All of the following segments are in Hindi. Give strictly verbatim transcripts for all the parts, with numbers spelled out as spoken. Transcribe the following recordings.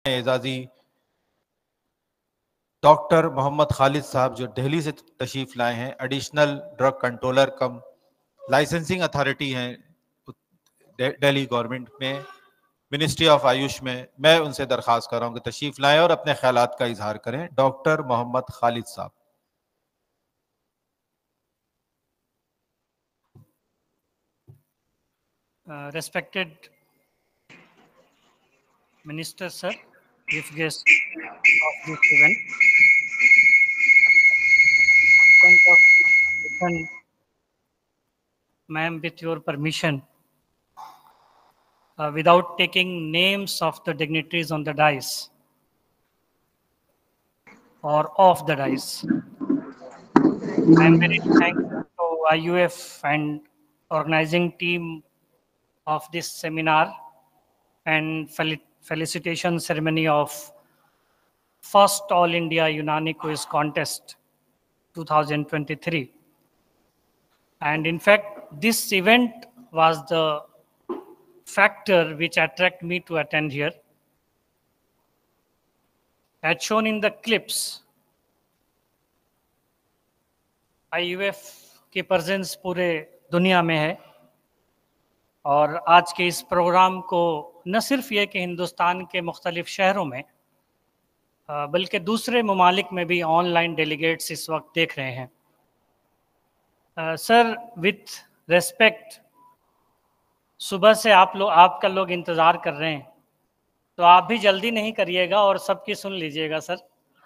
एजाजी डॉक्टर मोहम्मद खालिद साहब जो दिल्ली से तशरीफ लाए हैं, additional drug controller cum licensing authority हैं दिल्ली गवर्नमेंट में, मिनिस्ट्री ऑफ आयुष में। मैं उनसे दरख्वास्त कर रहा हूं कि तशरीफ लाएं और अपने ख्यालात का इजहार करें। डॉक्टर मोहम्मद खालिद साहब। Respected minister sir, chief guest of this event, ma'am, with your permission, uh, without taking names of the dignitaries on the dais or off the dais, I am very thankful to I U F and organizing team of this seminar and fel felicitation ceremony of first All India Unani Quiz Contest two thousand twenty-three. And in fact, this event was the factor which attracted me to attend here. As shown in the clips, I U F की प्रेजेंस पूरे दुनिया में है और आज के इस प्रोग्राम को न सिर्फ ये कि हिंदुस्तान के मुख्तलिफ शहरों में बल्कि दूसरे ममालिक में भी ऑनलाइन डेलीगेट्स इस वक्त देख रहे हैं। सर, विथ रेस्पेक्ट, सुबह से आप लोग आपका लोग इंतज़ार कर रहे हैं, तो आप भी जल्दी नहीं करिएगा और सबकी सुन लीजिएगा सर,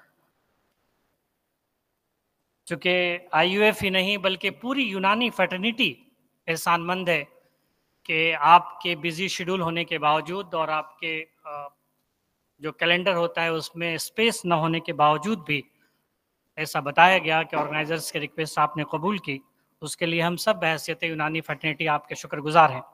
चूँकि आई यू एफ ही नहीं बल्कि पूरी यूनानी फैटर्निटी एहसानमंद है कि आपके बिजी शेड्यूल होने के बावजूद और आपके जो कैलेंडर होता है उसमें स्पेस न होने के बावजूद भी ऐसा बताया गया कि ऑर्गेनाइजर्स की रिक्वेस्ट आपने कबूल की, उसके लिए हम सब बहैसियत यूनानी फैटर्निटी आपके शुक्रगुजार हैं।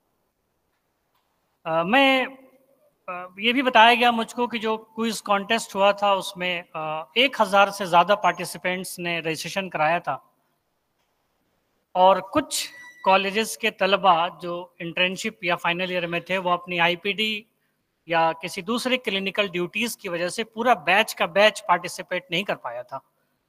आ, मैं आ, ये भी बताया गया मुझको कि जो क्विज कॉन्टेस्ट हुआ था उसमें आ, एक हज़ार से ज़्यादा पार्टिसिपेंट्स ने रजिस्ट्रेशन कराया था और कुछ कॉलेजेस के तलबा जो इंटर्नशिप या फाइनल ईयर में थे वो अपनी आई पी डी या किसी दूसरे क्लिनिकल ड्यूटीज़ की वजह से पूरा बैच का बैच पार्टिसिपेट नहीं कर पाया था।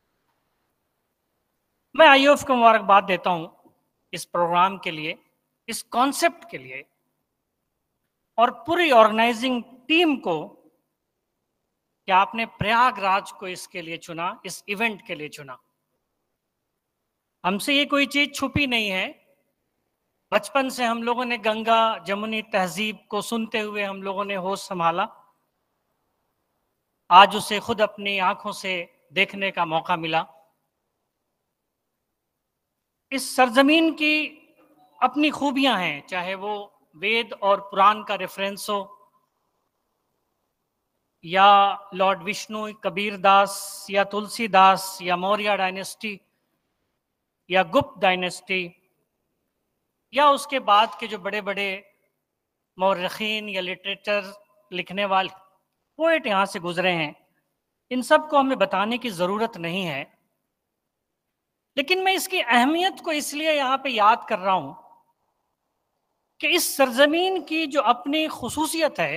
मैं आई यू एफ को मुबारकबाद देता हूँ इस प्रोग्राम के लिए, इस कॉन्सेप्ट के लिए और पूरी ऑर्गेनाइजिंग टीम को कि आपने प्रयागराज को इसके लिए चुना, इस इवेंट के लिए चुना। हमसे ये कोई चीज़ छुपी नहीं है। बचपन से हम लोगों ने गंगा जमुनी तहजीब को सुनते हुए हम लोगों ने होश संभाला, आज उसे खुद अपनी आंखों से देखने का मौका मिला। इस सरजमीन की अपनी खूबियां हैं, चाहे वो वेद और पुराण का रेफरेंस हो या लॉर्ड विष्णु, कबीर दास या तुलसीदास या मौर्य डायनेस्टी या गुप्त डायनेस्टी या उसके बाद के जो बड़े बड़े मौरखीन या लिटरेचर लिखने वाले पोएट यहाँ से गुजरे हैं, इन सब को हमें बताने की ज़रूरत नहीं है। लेकिन मैं इसकी अहमियत को इसलिए यहाँ पे याद कर रहा हूँ कि इस सरजमीन की जो अपनी खुसूसियत है,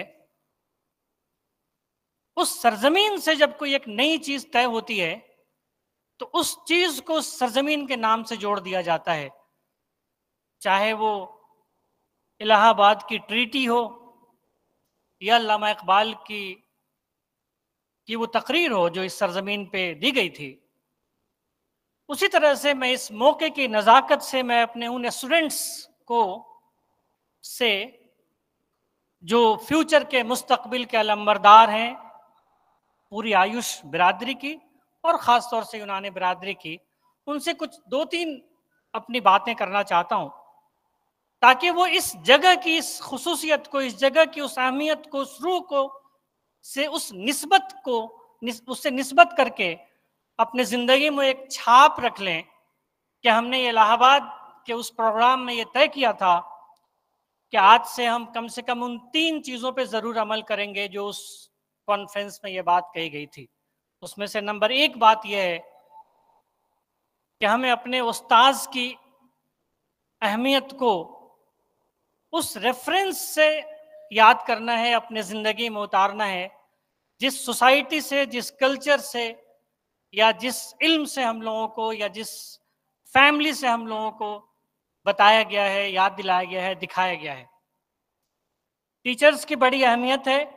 उस सरजमीन से जब कोई एक नई चीज़ तय होती है तो उस चीज़ को सरजमीन के नाम से जोड़ दिया जाता है, चाहे वो इलाहाबाद की ट्रीटी हो या अल्लामा इकबाल की कि वो तकरीर हो जो इस सरजमीन पे दी गई थी। उसी तरह से मैं इस मौके की नज़ाकत से मैं अपने उन स्टूडेंट्स को से जो फ्यूचर के मुस्तकबिल के अलंबरदार हैं, पूरी आयुष बिरादरी की और ख़ास तौर से यूनानी बिरादरी की, उनसे कुछ दो तीन अपनी बातें करना चाहता हूँ ताकि वो इस जगह की इस खुसूसियत को, इस जगह की उस अहमियत को, उस रूह को से उस निस्बत को निस, उससे निस्बत करके अपने ज़िंदगी में एक छाप रख लें कि हमने ये इलाहाबाद के उस प्रोग्राम में ये तय किया था कि आज से हम कम से कम उन तीन चीज़ों पे ज़रूर अमल करेंगे जो उस कॉन्फ्रेंस में ये बात कही गई थी। उसमें से नंबर एक बात यह है कि हमें अपने उस्ताद की अहमियत को उस रेफरेंस से याद करना है, अपने ज़िंदगी में उतारना है जिस सोसाइटी से, जिस कल्चर से या जिस इल्म से हम लोगों को या जिस फैमिली से हम लोगों को बताया गया है, याद दिलाया गया है, दिखाया गया है। टीचर्स की बड़ी अहमियत है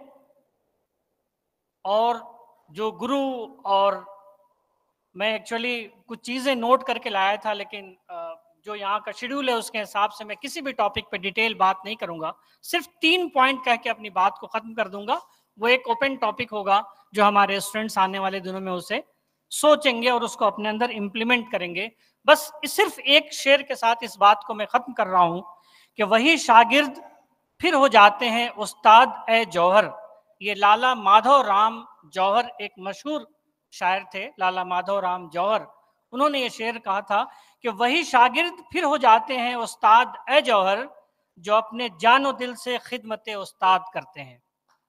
और जो गुरु, और मैं एक्चुअली कुछ चीज़ें नोट करके लाया था, लेकिन जो यहाँ का शेड्यूल है उसके हिसाब से मैं किसी भी टॉपिक पे डिटेल बात नहीं करूँगा, सिर्फ तीन पॉइंट कह के अपनी बात को ख़त्म कर दूंगा। वो एक ओपन टॉपिक होगा जो हमारे स्टूडेंट्स आने वाले दिनों में उसे सोचेंगे और उसको अपने अंदर इम्प्लीमेंट करेंगे। बस सिर्फ एक शेर के साथ इस बात को मैं ख़त्म कर रहा हूँ कि वही शागिर्द फिर हो जाते हैं उस्ताद ए जौहर। ये लाला माधव राम जौहर एक मशहूर शायर थे, लाला माधव राम जौहर। उन्होंने ये शेर कहा था कि वही शागिर्द फिर हो जाते हैं उस्ताद ए जौहर जो अपने जानो दिल से खिदमत उस्ताद करते हैं।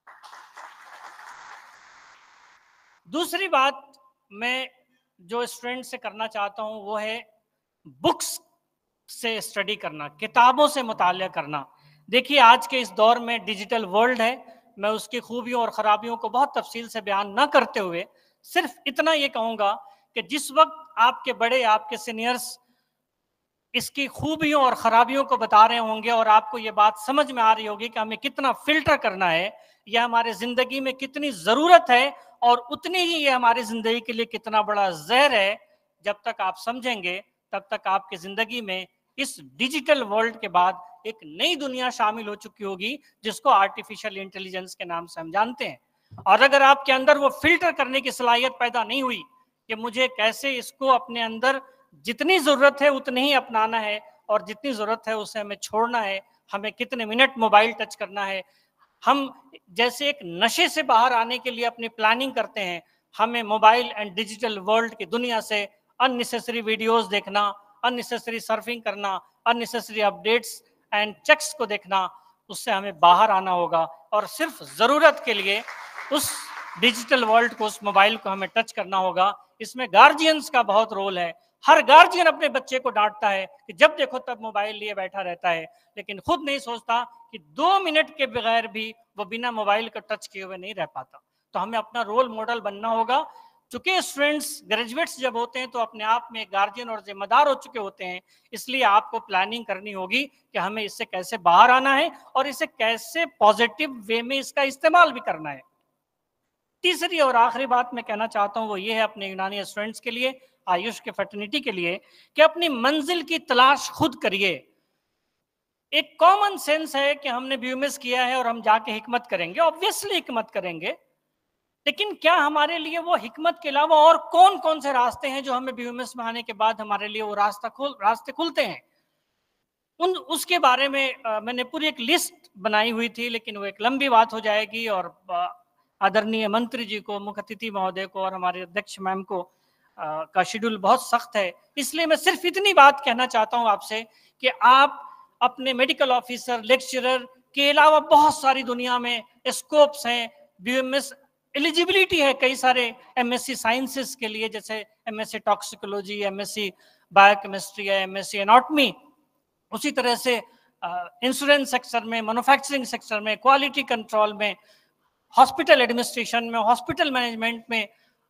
दूसरी बात मैं जो स्टूडेंट से करना चाहता हूं वो है बुक्स से स्टडी करना, किताबों से मुतालिया करना। देखिए आज के इस दौर में डिजिटल वर्ल्ड है, मैं उसकी खूबियों और ख़राबियों को बहुत तफसील से बयान न करते हुए सिर्फ इतना ये कहूँगा कि जिस वक्त आपके बड़े, आपके सीनियर्स इसकी खूबियों और ख़राबियों को बता रहे होंगे और आपको ये बात समझ में आ रही होगी कि हमें कितना फ़िल्टर करना है, यह हमारे ज़िंदगी में कितनी ज़रूरत है और उतनी ही ये हमारी ज़िंदगी के लिए कितना बड़ा जहर है, जब तक आप समझेंगे तब तक आपकी ज़िंदगी में इस डिजिटल वर्ल्ड के बाद एक नई दुनिया शामिल हो चुकी होगी जिसको आर्टिफिशियल इंटेलिजेंस के नाम से हम जानते हैं। और अगर आपके अंदर वो फिल्टर करने की सलाहियत पैदा नहीं हुई कि मुझे कैसे इसको अपने अंदर जितनी ज़रूरत है उतनी ही अपनाना है और जितनी ज़रूरत है उसे हमें छोड़ना है, हमें कितने मिनट मोबाइल टच करना है, हम जैसे एक नशे से बाहर आने के लिए अपनी प्लानिंग करते हैं, हमें मोबाइल एंड डिजिटल वर्ल्ड की दुनिया से अननेसेसरी वीडियोस देखना, अननेसेसरी सर्फिंग करना, अननेसेसरी अपडेट्स एंड चेक्स को देखना, उससे हमें बाहर आना होगा और सिर्फ ज़रूरत के लिए उस डिजिटल वर्ल्ड को, उस मोबाइल को हमें टच करना होगा। इसमें गार्जियंस का बहुत रोल है। हर गार्जियन अपने बच्चे को डांटता है कि जब देखो तब मोबाइल लिए बैठा रहता है, लेकिन खुद नहीं सोचता कि दो मिनट के बगैर भी वो बिना मोबाइल का टच किए हुए नहीं रह पाता। तो हमें अपना रोल मॉडल बनना होगा। चूंकि स्टूडेंट्स, ग्रेजुएट्स जब होते हैं तो अपने आप में गार्जियन और जिम्मेदार हो चुके होते हैं, इसलिए आपको प्लानिंग करनी होगी कि हमें इससे कैसे बाहर आना है और इसे कैसे पॉजिटिव वे में इसका इस्तेमाल भी करना है। तीसरी और आखिरी बात मैं कहना चाहता हूँ वो ये है अपने यूनानी स्टूडेंट्स के लिए, आयुष के फैटर्निटी के लिए, कि अपनी मंजिल की तलाश खुद करिए। एक कॉमन सेंस है कि हमने बीयूएमएस किया है और हम जाके हिकमत करेंगे, ऑब्वियसली हिकमत करेंगे, लेकिन क्या हमारे लिए वो हिकमत के अलावा और कौन कौन से रास्ते हैं जो हमें बीयूएमएस में आने के बाद हमारे लिए वो रास्ता खुल रास्ते खुलते हैं, उन उसके बारे में आ, मैंने पूरी एक लिस्ट बनाई हुई थी, लेकिन वो एक लंबी बात हो जाएगी और आदरणीय मंत्री जी को, मुख्य अतिथि महोदय को और हमारे अध्यक्ष मैम को आ, का शेड्यूल बहुत सख्त है, इसलिए मैं सिर्फ इतनी बात कहना चाहता हूं आपसे कि आप अपने मेडिकल ऑफिसर, लेक्चरर के अलावा बहुत सारी दुनिया में स्कोप्स हैं, बीयूएमएस एलिजिबिलिटी है कई सारे एमएससी साइंसेस के लिए, जैसे एमएससी टॉक्सिकोलॉजी, एमएससी बायोकेमिस्ट्री या एमएससी एनाटॉमी। उसी तरह से इंश्योरेंस सेक्टर में, मैन्युफैक्चरिंग सेक्टर में, क्वालिटी कंट्रोल में, हॉस्पिटल एडमिनिस्ट्रेशन में, हॉस्पिटल मैनेजमेंट में,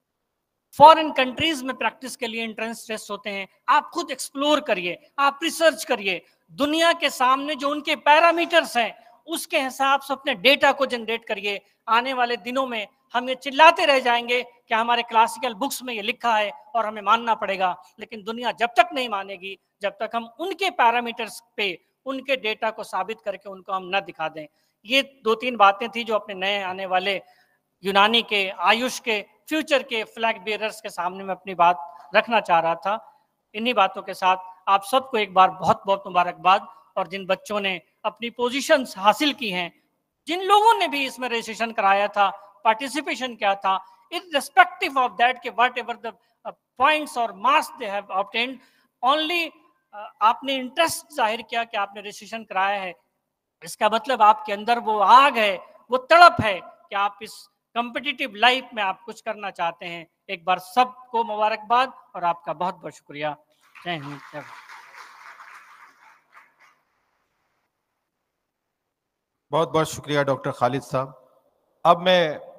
फॉरेन कंट्रीज में प्रैक्टिस के लिए एंट्रेंस टेस्ट होते हैं। आप खुद एक्सप्लोर करिए, आप रिसर्च करिए, दुनिया के सामने जो उनके पैरामीटर्स हैं उसके हिसाब से अपने डेटा को जनरेट करिए। आने वाले दिनों में हम ये चिल्लाते रह जाएंगे कि हमारे क्लासिकल बुक्स में ये लिखा है और हमें मानना पड़ेगा, लेकिन दुनिया जब तक नहीं मानेगी जब तक हम उनके पैरामीटर्स पे, उनके डेटा को साबित करके उनको हम न दिखा दें। ये दो तीन बातें थी जो अपने नए आने वाले यूनानी के, आयुष के, फ्यूचर के फ्लैग बेयरर्स के सामने मैं अपनी बात रखना चाह रहा था। इन्हीं बातों के साथ आप सबको एक बार बहुत बहुत मुबारकबाद, और जिन बच्चों ने अपनी पोजीशंस हासिल की हैं, जिन लोगों ने भी इसमें रजिस्ट्रेशन कराया था, पार्टिसिपेशन किया था, irrespective of that कि whatever the uh, points or marks they have obtained, only uh, आपने इंटरेस्ट जाहिर किया कि आपने रजिस्ट्रेशन कराया है, इसका मतलब आपके अंदर वो आग है, वो तड़प है कि आप इस कॉम्पिटिटिव लाइफ में आप कुछ करना चाहते हैं। एक बार सबको मुबारकबाद और आपका बहुत बहुत शुक्रिया। जय हिंद, जय भारत। बहुत बहुत शुक्रिया डॉक्टर खालिद साहब। अब मैं